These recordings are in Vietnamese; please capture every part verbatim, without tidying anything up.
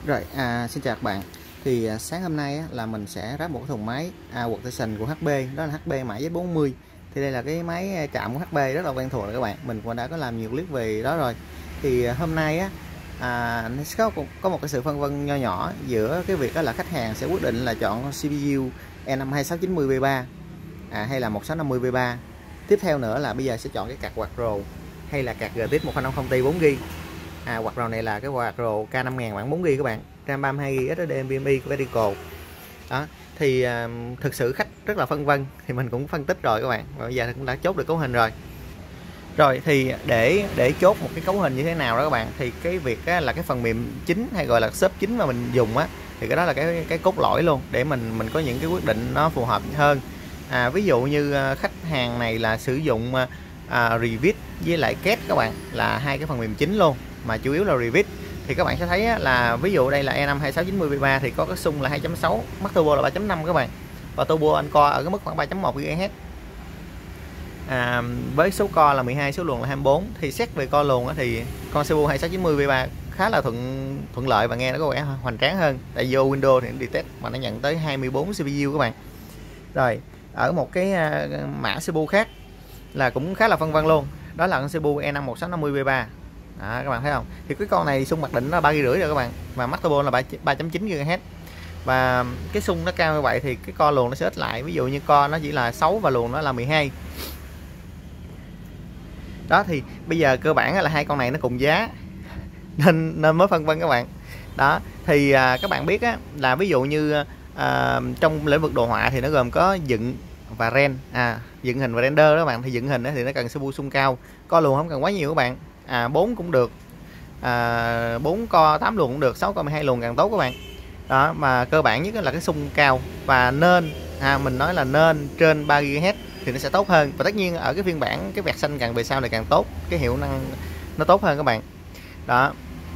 Rồi, à, xin chào các bạn. Thì à, sáng hôm nay á, là mình sẽ ráp một cái thùng máy à, Workstation của hát pê, đó là hát pê mã Z bốn mươi. Thì đây là cái máy chạm của hát pê rất là quen thuộc rồi các bạn. Mình cũng đã có làm nhiều clip về đó rồi. Thì à, hôm nay á à, có, có một cái sự phân vân nho nhỏ giữa cái việc đó là khách hàng sẽ quyết định là chọn xê pê u E năm hai sáu chín không V ba à, hay là một sáu năm không V ba. Tiếp theo nữa là bây giờ sẽ chọn cái card quạt rồ hay là card giê tê ích một không năm không Ti bốn gi-ga-bai. À, quạt rồ này là cái quạt rồ K năm nghìn bản bốn gi-ga-bai các bạn, RAM ba mươi hai gi-ga-bai, ét ét đê NVMe của Vertical. Đó, thì à, thực sự khách rất là phân vân thì mình cũng phân tích rồi các bạn, và bây giờ cũng đã chốt được cấu hình rồi. Rồi thì để để chốt một cái cấu hình như thế nào đó các bạn, thì cái việc á, là cái phần mềm chính hay gọi là shop chính mà mình dùng á, thì cái đó là cái cái cốt lõi luôn để mình mình có những cái quyết định nó phù hợp hơn. À, ví dụ như khách hàng này là sử dụng à, Revit với lại Cat các bạn, là hai cái phần mềm chính luôn, mà chủ yếu là Revit. Thì các bạn sẽ thấy là ví dụ đây là E năm hai sáu chín không V ba thì có cái xung là hai chấm sáu, max turbo là ba chấm năm các bạn, và turbo anh core ở cái mức khoảng ba chấm một gigahertz. À, với số core là mười hai, số luồng là hai mươi bốn. Thì xét về core luồng thì con xê pê u hai sáu chín không V ba khá là thuận thuận lợi và nghe nó có vẻ hoành tráng hơn, tại vô Windows thì nó detect mà nó nhận tới hai mươi bốn xê pê u các bạn. Rồi ở một cái mã xê pê u khác là cũng khá là phân vân luôn, đó là con xê pê u E năm một sáu năm không V ba. Đó, các bạn thấy không, thì cái con này xung mặc định nó ba gi-ga-bai rưỡi rồi các bạn, và max turbo là ba chấm chín gigahertz, và cái xung nó cao như vậy thì cái co luồng nó sẽ ít lại. Ví dụ như co nó chỉ là sáu và luồng nó là mười hai. Đó, thì bây giờ cơ bản là hai con này nó cùng giá nên nên mới phân vân các bạn. Đó thì à, các bạn biết á, là ví dụ như à, trong lĩnh vực đồ họa thì nó gồm có dựng và ren, à, dựng hình và render đó các bạn. Thì dựng hình thì nó cần xê pê u xung cao, co luồng không cần quá nhiều các bạn, à, bốn cũng được, à, bốn co tám luồng cũng được, sáu co mười hai luồng càng tốt các bạn. Đó, mà cơ bản nhất là cái xung cao, và nên à, mình nói là nên trên ba gigahertz thì nó sẽ tốt hơn. Và tất nhiên ở cái phiên bản cái vẹt xanh càng về sau này càng tốt, cái hiệu năng nó tốt hơn các bạn. Đó,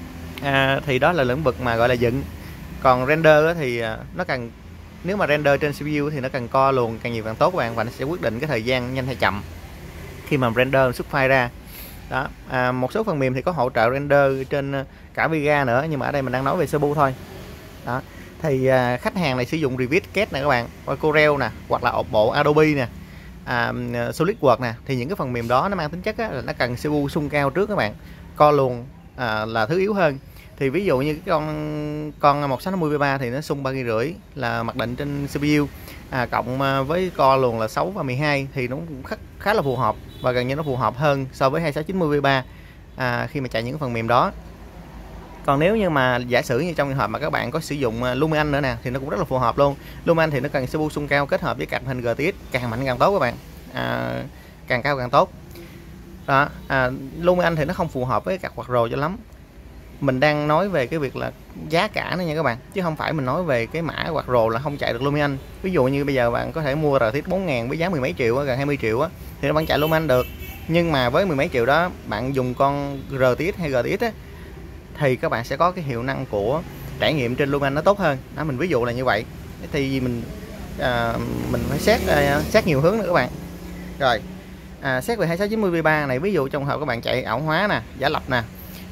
à, thì đó là lĩnh vực mà gọi là dựng. Còn render thì nó cần, nếu mà render trên xê pê u thì nó cần co luồng càng nhiều càng tốt các bạn, và nó sẽ quyết định cái thời gian nhanh hay chậm khi mà render xuất file ra. Đó, à, một số phần mềm thì có hỗ trợ render trên cả Vega nữa, nhưng mà ở đây mình đang nói về xê pê u thôi. Đó, thì à, khách hàng này sử dụng Revit, Cat nè các bạn, hoặc Corel nè, hoặc là bộ Adobe nè, à, SolidWorks nè, thì những cái phần mềm đó nó mang tính chất á, là nó cần xê pê u xung cao trước các bạn, co luồng à, là thứ yếu hơn. Thì ví dụ như cái con con một sáu năm không V ba thì nó xung ba gi-ga-bai rưỡi là mặc định trên xê pê u, à, cộng với co luồng là sáu và mười hai thì nó cũng khá, khá là phù hợp, và gần như nó phù hợp hơn so với hai sáu chín không V ba à, khi mà chạy những phần mềm đó. Còn nếu như mà giả sử như trong trường hợp mà các bạn có sử dụng Lumion nữa nè thì nó cũng rất là phù hợp luôn. Lumion thì nó cần xê pê u xung cao kết hợp với card hình giê tê ích càng mạnh càng tốt các bạn, à, càng cao càng tốt. Đó, à, Lumion thì nó không phù hợp với card quạt rồ cho lắm. Mình đang nói về cái việc là giá cả nữa nha các bạn, chứ không phải mình nói về cái mã quạt rồ là không chạy được Lumion. Ví dụ như bây giờ bạn có thể mua rờ tê ích bốn ngàn với giá mười mấy triệu, gần hai mươi triệu á, thì nó vẫn chạy Lumion được. Nhưng mà với mười mấy triệu đó bạn dùng con rờ tê ích hay giê tê ích á, thì các bạn sẽ có cái hiệu năng của trải nghiệm trên Lumion nó tốt hơn. Đó, mình ví dụ là như vậy. Thì mình à, mình phải xét à, xét nhiều hướng nữa các bạn. Rồi, à, xét về hai sáu chín không V ba này, ví dụ trong hợp các bạn chạy ảo hóa nè, giả lập nè,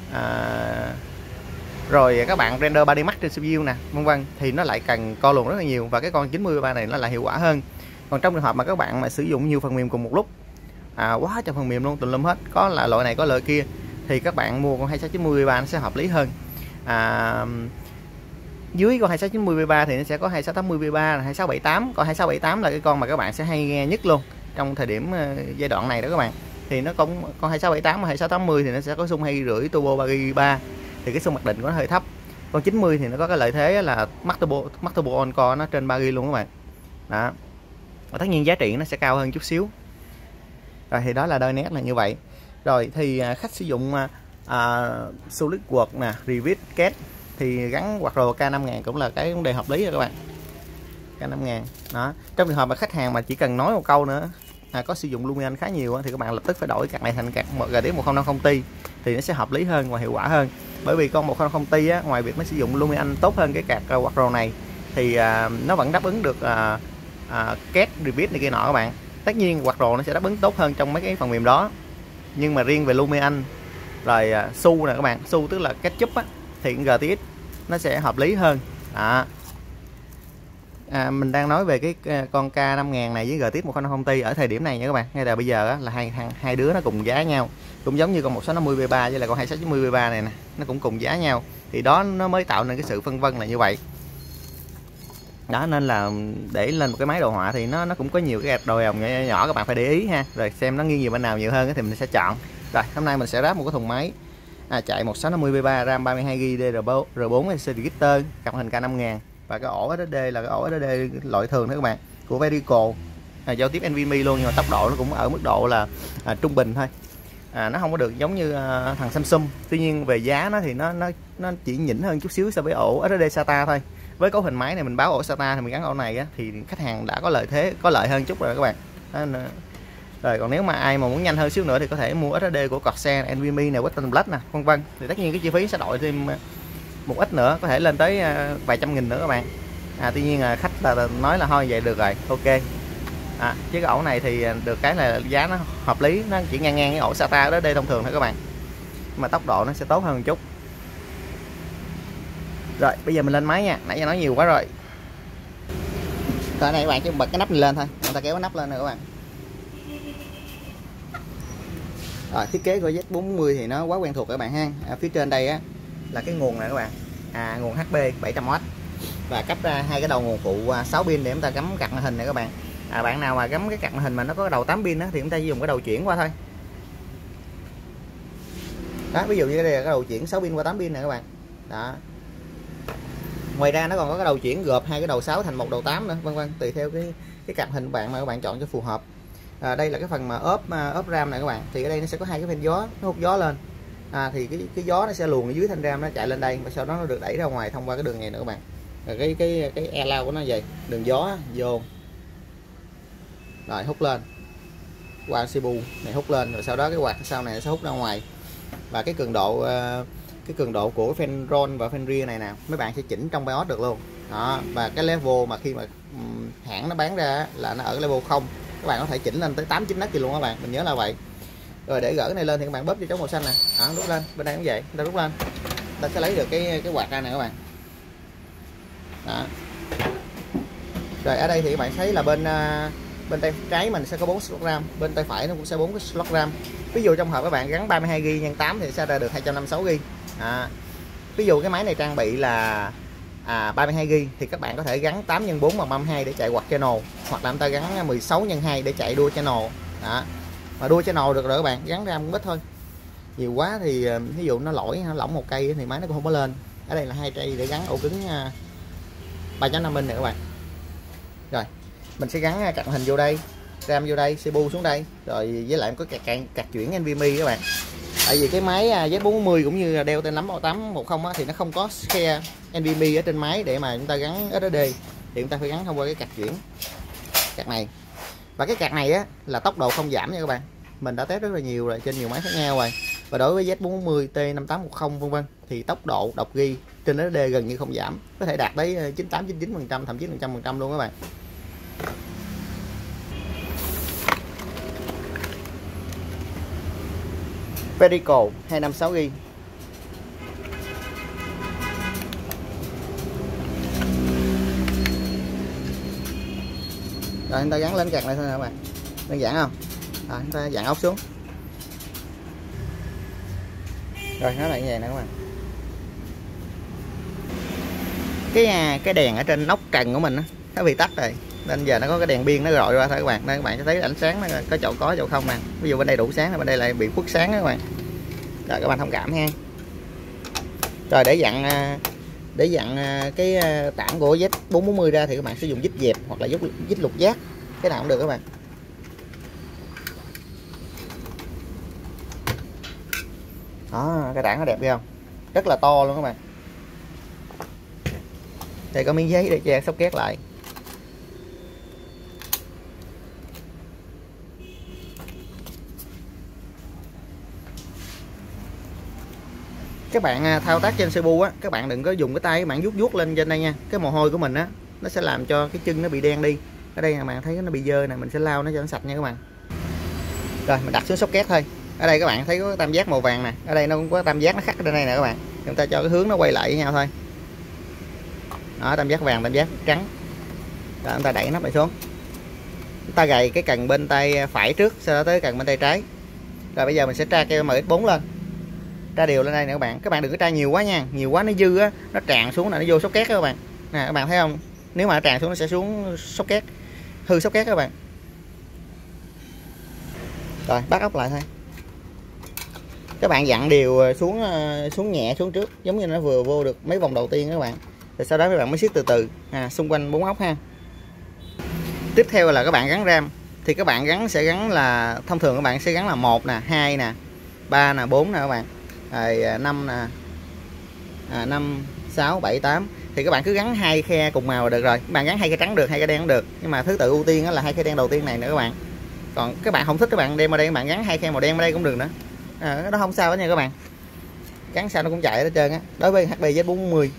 à, rồi các bạn render ba D Max trên xê pê u nè, vân vân, thì nó lại cần co luồng rất là nhiều, và cái con chín mươi V ba này nó lại hiệu quả hơn. Còn trong trường hợp mà các bạn mà sử dụng nhiều phần mềm cùng một lúc, à, quá trời phần mềm luôn, tùm lum hết, có là loại này có loại kia, thì các bạn mua con hai sáu chín không V ba nó sẽ hợp lý hơn. À, dưới con hai sáu chín không V ba thì nó sẽ có hai sáu tám không V ba, hai sáu bảy tám. Còn hai sáu bảy tám là cái con mà các bạn sẽ hay nghe nhất luôn trong thời điểm uh, giai đoạn này đó các bạn. Thì nó cũng con hai sáu bảy tám và hai sáu tám mươi thì nó sẽ có xung hai gi-ga-bai rưỡi, turbo ba gi-ga-bai, thì cái xung mặc định của nó hơi thấp. Con chín mươi thì nó có cái lợi thế là max turbo max turbo on core nó trên ba gi-ga-bai luôn các bạn. Đó, và tất nhiên giá trị nó sẽ cao hơn chút xíu. Rồi thì đó là đôi nét là như vậy. Rồi thì uh, khách sử dụng uh, uh, SolidWorks nè, Revit, Cat thì gắn quạt rồ K năm nghìn cũng là cái vấn đề hợp lý rồi các bạn. K năm nghìn. Đó, trong trường hợp mà khách hàng mà chỉ cần nói một câu nữa, à, có sử dụng Lumion khá nhiều thì các bạn lập tức phải đổi card này thành card giê tê ích một không năm không Ti thì nó sẽ hợp lý hơn và hiệu quả hơn. Bởi vì con một không năm không Ti á, ngoài việc nó sử dụng Lumion tốt hơn cái card quạt rồ này thì à, nó vẫn đáp ứng được à, à, Cat, Revit này kia nọ các bạn. Tất nhiên quạt rồ nó sẽ đáp ứng tốt hơn trong mấy cái phần mềm đó, nhưng mà riêng về Lumion rồi uh, su nè các bạn, su tức là ketchup á, thì giê tê ích nó sẽ hợp lý hơn. Đó. À, mình đang nói về cái con K năm nghìn này với G T X một không năm không Ti ở thời điểm này nha các bạn. Ngay là bây giờ á, là hai hai đứa nó cùng giá nhau, cũng giống như con một sáu năm mươi B ba với lại con hai sáu chín mươi B ba này nè, nó cũng cùng giá nhau, thì đó nó mới tạo nên cái sự phân vân là như vậy. Đó, nên là để lên một cái máy đồ họa thì nó nó cũng có nhiều cái gạch đồi hồng nhỏ, nhỏ các bạn phải để ý ha, rồi xem nó nghiêng nhiều bên nào nhiều hơn thì mình sẽ chọn. Rồi hôm nay mình sẽ ráp một cái thùng máy à, chạy một sáu năm mươi B ba, RAM ba mươi hai gi ga bai, D R bốn Register, cặp hình K năm nghìn, và cái ổ ét ét đê là cái ổ ét ét đê loại thường thôi các bạn, của Verico, à, giao tiếp NVMe luôn, nhưng mà tốc độ nó cũng ở mức độ là à, trung bình thôi. À, nó không có được giống như à, thằng Samsung. Tuy nhiên về giá nó thì nó nó nó chỉ nhỉnh hơn chút xíu so với ổ ét ét đê SATA thôi. Với cấu hình máy này mình báo ổ SATA thì mình gắn ổ này á, thì khách hàng đã có lợi thế, có lợi hơn chút rồi các bạn. Đó, rồi còn nếu mà ai mà muốn nhanh hơn xíu nữa thì có thể mua ét ét đê của Corsair, NVMe này, Western Black nè, vân vân. Thì tất nhiên cái chi phí sẽ đội thêm một ít nữa, có thể lên tới vài trăm nghìn nữa các bạn. À, tuy nhiên là khách là nói là thôi vậy được rồi, ok. À, chứ cái ổ này thì được cái là giá nó hợp lý, nó chỉ ngang ngang cái ổ SATA đó đây thông thường thôi các bạn, mà tốc độ nó sẽ tốt hơn một chút. Rồi bây giờ mình lên máy nha, nãy giờ nói nhiều quá rồi. Rồi này các bạn chỉ bật cái nắp này lên thôi, người ta kéo cái nắp lên rồi các bạn. Rồi thiết kế của Z bốn mươi thì nó quá quen thuộc các bạn ha. À, phía trên đây á là cái nguồn này các bạn, à, nguồn hát pê bảy trăm oát, và cấp ra hai cái đầu nguồn phụ sáu pin để chúng ta gắm card màn hình này các bạn. À, bạn nào mà gắm cái card màn hình mà nó có cái đầu tám pin á thì chúng ta chỉ dùng cái đầu chuyển qua thôi. Đó, ví dụ như đây là cái đầu chuyển sáu pin qua tám pin này các bạn. Đó. Ngoài ra nó còn có cái đầu chuyển gộp hai cái đầu sáu thành một đầu tám nữa, vân vân, tùy theo cái cái card hình bạn mà các bạn chọn cho phù hợp. À, đây là cái phần mà ốp ốp RAM này các bạn, thì ở đây nó sẽ có hai cái van gió, nó hút gió lên. À, thì cái cái gió nó sẽ luồn ở dưới thanh RAM, nó chạy lên đây và sau đó nó được đẩy ra ngoài thông qua cái đường này nữa các bạn. Rồi cái cái cái e lao của nó vậy, đường gió vô rồi hút lên qua xê pê u này, hút lên rồi sau đó cái quạt sau này sẽ hút ra ngoài. Và cái cường độ cái cường độ của fan roll và fan rear này nè, mấy bạn sẽ chỉnh trong BIOS được luôn. Đó, và cái level mà khi mà hãng nó bán ra là nó ở cái level không, các bạn có thể chỉnh lên tới tám chín nấc gì luôn các bạn, mình nhớ là vậy. Rồi để gỡ này lên thì các bạn bóp cho chống màu xanh nè, đó, rút lên, bên đây cũng vậy, ta rút lên ta sẽ lấy được cái cái quạt ra này các bạn. Đó. Rồi ở đây thì các bạn thấy là bên bên tay trái mình sẽ có bốn slot RAM, bên tay phải nó cũng sẽ bốn cái slot RAM. Ví dụ trong hộp các bạn gắn ba mươi hai gi ga bai nhân tám thì sẽ ra được hai trăm năm mươi sáu gi ga bai. À, ví dụ cái máy này trang bị là à, ba mươi hai gi ga bai thì các bạn có thể gắn tám nhân bốn bằng ba mươi hai để chạy quad channel, hoặc là chúng ta gắn mười sáu nhân hai để chạy dual channel. Đó. Mà dual channel được rồi các bạn, gắn RAM cũng ít thôi. Nhiều quá thì ví dụ nó lỗi nó lỏng một cây thì máy nó cũng không có lên. Ở đây là hai cây để gắn ổ cứng ba chấm năm inch này các bạn. Rồi mình sẽ gắn card hình vô đây, RAM vô đây, xê pê u xuống đây, rồi với lại có card, card chuyển NVMe các bạn. Tại vì cái máy Z bốn mươi cũng như Dell T năm tám một không á, thì nó không có share NVMe ở trên máy để mà chúng ta gắn ét ét đê, thì chúng ta phải gắn thông qua cái card chuyển, card này. Và cái card này á là tốc độ không giảm nha các bạn, mình đã test rất là nhiều rồi trên nhiều máy khác nhau rồi. Và đối với Z bốn mươi, T năm tám một không vân vân thì tốc độ đọc ghi trên ét ét đê gần như không giảm, có thể đạt tới chín mươi tám chín mươi chín phần trăm, thậm chí một trăm phần trăm luôn các bạn. Verico hai năm sáu gi ga bai. Rồi chúng ta gắn lên card này thôi nè các bạn, đơn giản không? Rồi chúng ta dặn ốc xuống, rồi nó lại như vậy nè các bạn. Cái cái đèn ở trên nóc trần của mình á, nó bị tắt rồi nên giờ nó có cái đèn biên nó rọi ra thôi các bạn. Đây các bạn sẽ thấy ánh sáng nó có chỗ có chỗ không nè, ví dụ bên đây đủ sáng, bên đây lại bị khuất sáng đó các bạn. Rồi các bạn thông cảm ha. Rồi để dặn để dặn cái tản của Z bốn mươi ra thì các bạn sử dụng vít dẹp hoặc là vít lục giác, cái nào cũng được các bạn. Đó, cái tản nó đẹp ghê không, rất là to luôn các bạn. Đây có miếng giấy để che sóc két lại. Các bạn thao tác trên xê pê u á, các bạn đừng có dùng cái tay các bạn vuốt vuốt lên trên đây nha. Cái mồ hôi của mình á, nó sẽ làm cho cái chân nó bị đen đi. Ở đây các bạn thấy nó bị dơ nè, mình sẽ lau nó cho nó sạch nha các bạn. Rồi mình đặt xuống socket thôi. Ở đây các bạn thấy có tam giác màu vàng nè, ở đây nó cũng có tam giác nó khắc ở đây nè các bạn. Chúng ta cho cái hướng nó quay lại với nhau thôi. Đó, tam giác vàng, tam giác trắng. Đó, chúng ta đẩy nắp này xuống, chúng ta gầy cái cần bên tay phải trước, sau đó tới cần bên tay trái. Rồi bây giờ mình sẽ tra keo em ích bốn lên, tra đều lên đây nè các bạn. Các bạn đừng có tra nhiều quá nha, nhiều quá nó dư á, nó tràn xuống là nó vô socket các bạn nè. Các bạn thấy không, nếu mà nó tràn xuống nó sẽ xuống socket, hư socket các bạn. Rồi bắt ốc lại thôi, các bạn dặn đều xuống xuống nhẹ xuống trước, giống như nó vừa vô được mấy vòng đầu tiên các bạn. Rồi sau đó các bạn mới siết từ từ à, xung quanh bốn ốc ha. Tiếp theo là các bạn gắn ram, thì các bạn gắn sẽ gắn là thông thường các bạn sẽ gắn là một nè, hai nè, ba nè, bốn nè các bạn, rồi năm nè, à, năm, sáu, bảy, tám. Thì các bạn cứ gắn hai khe cùng màu là được rồi. Các bạn gắn hai khe trắng được, hai khe đen cũng được, nhưng mà thứ tự ưu tiên là hai khe đen đầu tiên này nữa các bạn. Còn các bạn không thích các bạn đem vào đây, các bạn gắn hai khe màu đen vào đây cũng được nữa, à, nó không sao hết nha các bạn, gắn sao nó cũng chạy hết trơn á. Đối với hát pê Z bốn mươi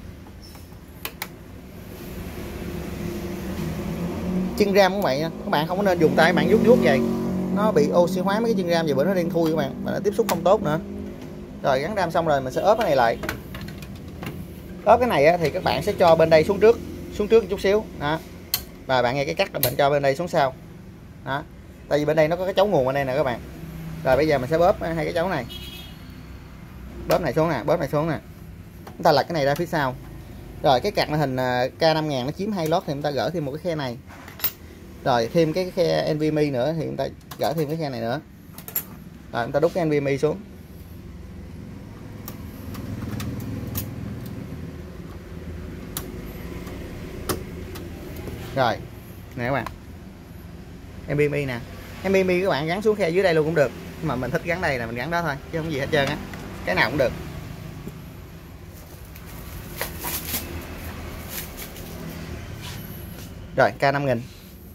chân ram cũng vậy, các bạn không có nên dùng tay bạn vuốt vuốt vậy, nó bị oxy hóa mấy cái chân ram, về bữa nó đen thui các bạn, và nó tiếp xúc không tốt nữa. Rồi gắn ram xong rồi mình sẽ ốp cái này lại. Ốp cái này á, thì các bạn sẽ cho bên đây xuống trước, xuống trước một chút xíu đó, và bạn nghe cái cắt là mình cho bên đây xuống sau đó, tại vì bên đây nó có cái chấu nguồn bên đây nè các bạn. Rồi bây giờ mình sẽ bóp hai cái chấu này, bóp này xuống nè, bóp này xuống nè, chúng ta lật cái này ra phía sau. Rồi cái card màn hình K năm nghìn nó chiếm hai lót thì chúng ta gỡ thêm một cái khe này, rồi thêm cái khe NVMe nữa thì chúng ta gỡ thêm cái khe này nữa. Rồi chúng ta đút cái NVMe xuống. Rồi nè các bạn, NVMe nè, NVMe các bạn gắn xuống khe dưới đây luôn cũng được, nhưng mà mình thích gắn đây là mình gắn đó thôi chứ không gì hết trơn á, cái nào cũng được. Rồi K năm nghìn,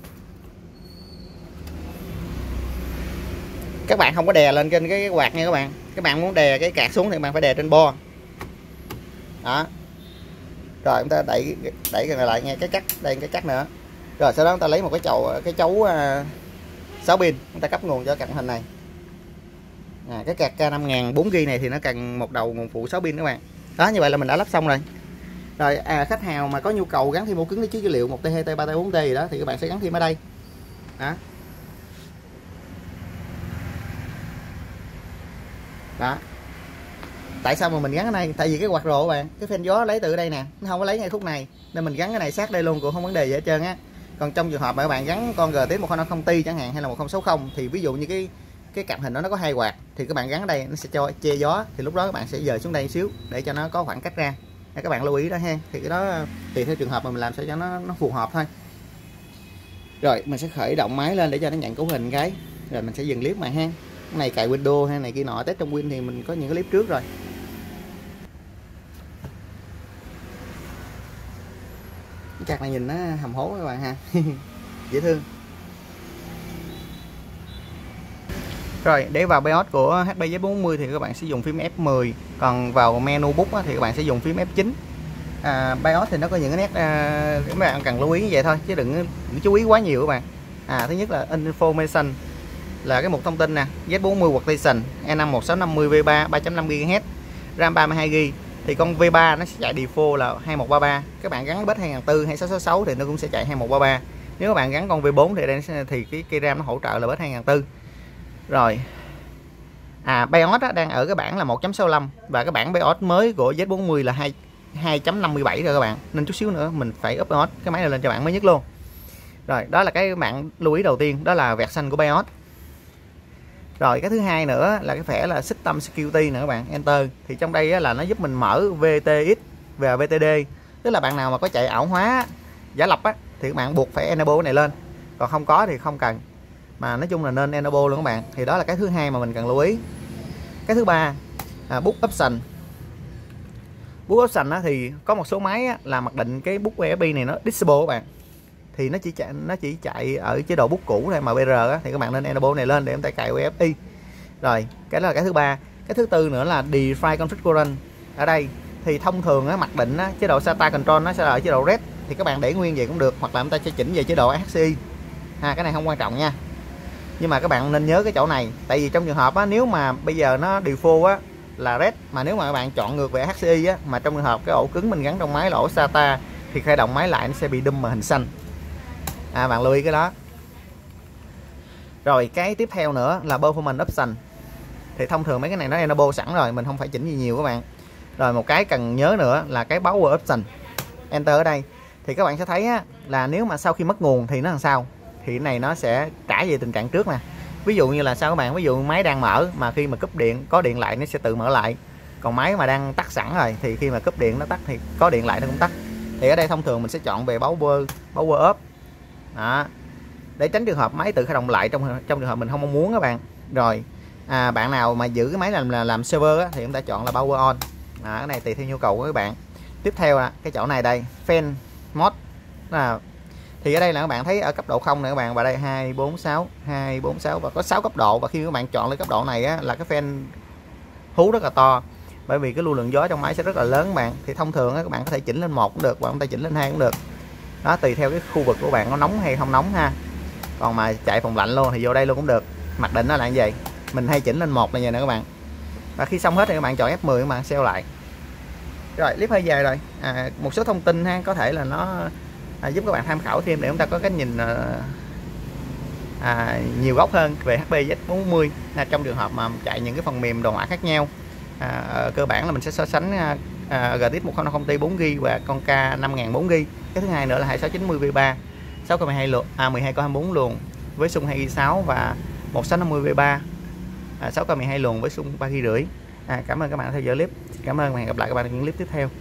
các bạn không có đè lên trên cái quạt nha các bạn. Các bạn muốn đè cái card xuống thì các bạn phải đè trên bo đó. Rồi chúng ta đẩy đẩy cái này lại nghe, cái cắt đây, cái cắt nữa. Rồi sau đó chúng ta lấy một cái chậu, cái chấu uh, sáu pin, chúng ta cấp nguồn cho card màn hình này. À, cái card K năm nghìn bốn gi bi này thì nó cần một đầu nguồn phụ sáu pin các bạn. Đó, như vậy là mình đã lắp xong rồi. Rồi à, khách hàng mà có nhu cầu gắn thêm ổ cứng để chứa dữ liệu một T, hai T, ba T, bốn T gì đó thì các bạn sẽ gắn thêm ở đây. Đó. Đó. Tại sao mà mình gắn ở đây? Tại vì cái quạt rộ các bạn, cái phên gió lấy từ đây nè, nó không có lấy ngay khúc này, nên mình gắn cái này sát đây luôn cũng không vấn đề gì hết trơn á. Còn trong trường hợp mà các bạn gắn con G T X một không năm không Ti chẳng hạn, hay là một không sáu không, thì ví dụ như cái cái cặp hình đó nó có hai quạt thì các bạn gắn ở đây nó sẽ cho che gió, thì lúc đó các bạn sẽ dời xuống đây một xíu để cho nó có khoảng cách ra. Các bạn lưu ý đó ha, thì cái đó tùy theo trường hợp mà mình làm sao cho nó nó phù hợp thôi. Rồi mình sẽ khởi động máy lên để cho nó nhận cấu hình cái, rồi mình sẽ dừng clip mà ha. Cái này cài Windows hay này kia nọ, test trong Win thì mình có những cái clip trước rồi. Cái card này nhìn nó hầm hố các bạn ha. Dễ thương. Rồi để vào BIOS của hát pê Z bốn mươi thì các bạn sẽ dùng phím F mười, còn vào menu boot thì các bạn sẽ dùng phím F chín. À, BIOS thì nó có những cái nét à, các bạn cần lưu ý như vậy thôi chứ đừng, đừng chú ý quá nhiều các bạn. À, thứ nhất là information là cái mục thông tin nè, Z bốn mươi Workstation E năm một sáu năm không V ba ba chấm năm gigahertz, RAM ba mươi hai gi bi, thì con V ba nó sẽ chạy default là hai một ba ba. Các bạn gắn bết hai nghìn bốn trăm hay sáu sáu sáu thì nó cũng sẽ chạy hai một ba ba. Nếu các bạn gắn con V bốn thì đây thì cái cây RAM nó hỗ trợ là bết hai nghìn bốn trăm. Rồi. À, BIOS á, đang ở cái bản là một chấm sáu lăm và cái bản BIOS mới của Z bốn mươi là hai chấm năm mươi bảy rồi các bạn. Nên chút xíu nữa mình phải up BIOS cái máy này lên cho bạn mới nhất luôn. Rồi, đó là cái bạn lưu ý đầu tiên, đó là vẹt xanh của BIOS. Rồi cái thứ hai nữa là cái thẻ là System Security nữa các bạn, enter. Thì trong đây á, là nó giúp mình mở vê tê ích và vê tê đê. Tức là bạn nào mà có chạy ảo hóa, giả lập á thì các bạn buộc phải enable cái này lên. Còn không có thì không cần. Mà nói chung là nên enable luôn các bạn. Thì đó là cái thứ hai mà mình cần lưu ý. Cái thứ ba, à, boot option. Boot option á, thì có một số máy á, là mặc định cái boot u ép bê này nó disable các bạn. Thì nó chỉ chạy nó chỉ chạy ở chế độ boot cũ thôi mà bê rờ á, thì các bạn nên enable này lên để chúng ta cài u ép bê. Rồi, cái đó là cái thứ ba. Cái thứ tư nữa là define configuration. Ở đây thì thông thường á, mặc định á, chế độ ét a tê a control nó sẽ là ở chế độ red, thì các bạn để nguyên vậy cũng được, hoặc là chúng ta sẽ chỉnh về chế độ hát xê i. Ha, cái này không quan trọng nha. Nhưng mà các bạn nên nhớ cái chỗ này, tại vì trong trường hợp á, nếu mà bây giờ nó default á là red, mà nếu mà các bạn chọn ngược về hát xê i á, mà trong trường hợp cái ổ cứng mình gắn trong máy là ổ ét a tê a thì khởi động máy lại nó sẽ bị đum màn hình xanh. À, bạn lưu ý cái đó. Rồi cái tiếp theo nữa là performance option. Thì thông thường mấy cái này nó enable sẵn rồi, mình không phải chỉnh gì nhiều các bạn. Rồi một cái cần nhớ nữa là cái power option. Enter ở đây thì các bạn sẽ thấy á, là nếu mà sau khi mất nguồn thì nó làm sao? Thì cái này nó sẽ trả về tình trạng trước nè. Ví dụ như là sao các bạn? Ví dụ máy đang mở mà khi mà cúp điện có điện lại nó sẽ tự mở lại. Còn máy mà đang tắt sẵn rồi thì khi mà cúp điện nó tắt thì có điện lại nó cũng tắt. Thì ở đây thông thường mình sẽ chọn về power power off. Đó. Để tránh trường hợp máy tự khởi động lại trong trong trường hợp mình không mong muốn các bạn. Rồi à, bạn nào mà giữ cái máy làm làm server á, thì chúng ta chọn là power on. À, cái này tùy theo nhu cầu của các bạn. Tiếp theo là cái chỗ này đây, fan mode. À, thì ở đây là các bạn thấy ở cấp độ không này các bạn, và đây hai bốn sáu hai bốn sáu và có sáu cấp độ, và khi các bạn chọn lên cấp độ này á, là cái fan hú rất là to, bởi vì cái lưu lượng gió trong máy sẽ rất là lớn các bạn. Thì thông thường á, các bạn có thể chỉnh lên một cũng được, và chúng ta chỉnh lên hai cũng được. Đó, tùy theo cái khu vực của bạn nó nóng hay không nóng ha. Còn mà chạy phòng lạnh luôn thì vô đây luôn cũng được. Mặc định nó là như vậy, mình hay chỉnh lên một là vậy nè các bạn. Và khi xong hết thì các bạn chọn F mười các bạn save lại. Rồi clip hơi dài rồi, à, một số thông tin ha, có thể là nó à, giúp các bạn tham khảo thêm để chúng ta có cái nhìn à, à, nhiều góc hơn về hát pê Z bốn mươi à, trong trường hợp mà chạy những cái phần mềm đồ họa khác nhau. À, cơ bản là mình sẽ so sánh à, à, giê tê ích một không năm không Ti bốn gi ga bai và con K năm nghìn bốn gi ga bai. Cái thứ hai nữa là hai sáu chín mươi V ba sáu core mười hai luồng, à mười hai core hai mươi bốn luồng với xung hai gi ga bai sáu và một sáu năm mươi V ba à, sáu core mười hai luồng với xung ba gi ga bai rưỡi. À, cảm ơn các bạn đã theo dõi clip. Cảm ơn và hẹn gặp lại các bạn ở những clip tiếp theo.